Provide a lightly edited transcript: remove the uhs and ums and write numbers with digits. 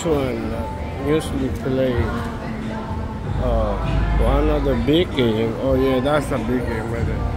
which one usually play one of the big game. Oh yeah, that's a big game right there.